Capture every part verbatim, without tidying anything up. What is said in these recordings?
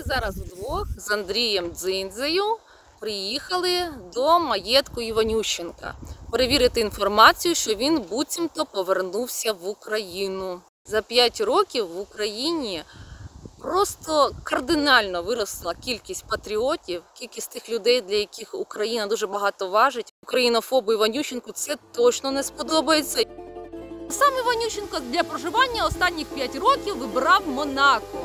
зараз вдвох з Андрієм Дзиндзею приїхали до маєтку Іванющенка перевірити інформацію, що він буцімто повернувся в Україну. За п'ять років в Україні просто кардинально виросла кількість патріотів, кількість тих людей, для яких Україна дуже багато важить. Українофобу Іванющенку це точно не сподобається. Сам Іванющенко для проживання останніх п'ять років вибирав Монако.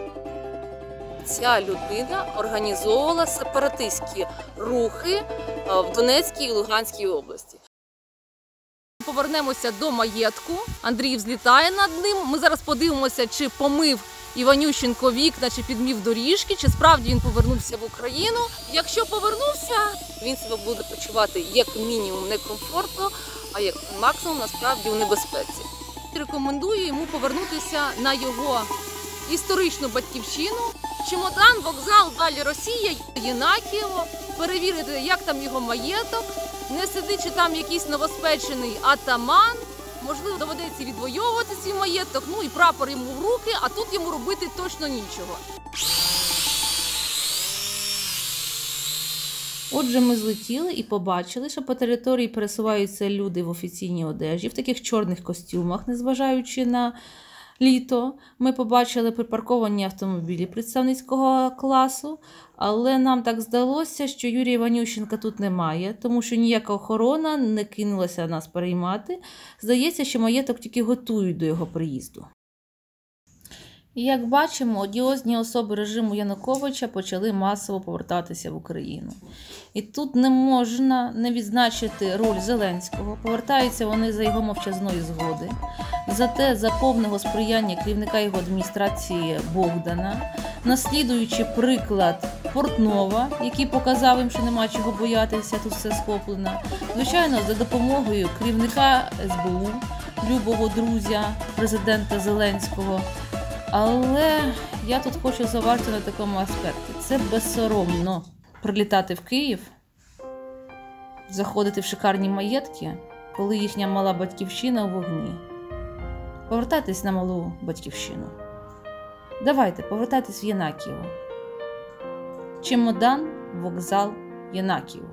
Ця людина організовувала сепаратистські рухи в Донецькій і Луганській області. Повернемося до маєтку. Андрій взлітає над ним. Ми зараз подивимося, чи помив Іванющенко вікна, чи підмів доріжки, чи справді він повернувся в Україну. Якщо повернувся, він себе буде почувати як мінімум некомфортно, а як максимум насправді у небезпеці. Рекомендую йому повернутися на його історичну батьківщину. Чемодан, вокзал, далі Росія, Єнакієво, перевірити, як там його маєток, не сидить, чи там якийсь новоспечений атаман, можливо, доведеться відвоювати свій маєток, ну і прапор йому в руки, а тут йому робити точно нічого. Отже, ми злетіли і побачили, що по території пересуваються люди в офіційній одежі, в таких чорних костюмах, незважаючи на літо. Ми побачили припарковані автомобілі представницького класу, але нам так здалося, що Юрія Іванющенка тут немає, тому що ніяка охорона не кинулася нас переймати. Здається, що маєток тільки готують до його приїзду. І як бачимо, одіозні особи режиму Януковича почали масово повертатися в Україну. І тут не можна не відзначити роль Зеленського. Повертаються вони за його мовчазної згоди, зате за повного сприяння керівника його адміністрації Богдана, наслідуючи приклад Портнова, який показав їм, що нема чого боятися, тут все схоплено. Звичайно, за допомогою керівника ес бе у, любого друзя президента Зеленського. Але я тут хочу зауважити на такому аспекті. Це безсоромно прилітати в Київ, заходити в шикарні маєтки, коли їхня мала батьківщина у вогні. Повертайтесь на малу батьківщину. Давайте, повертайтесь в Єнакієво. Чемодан, вокзал, Єнакієво.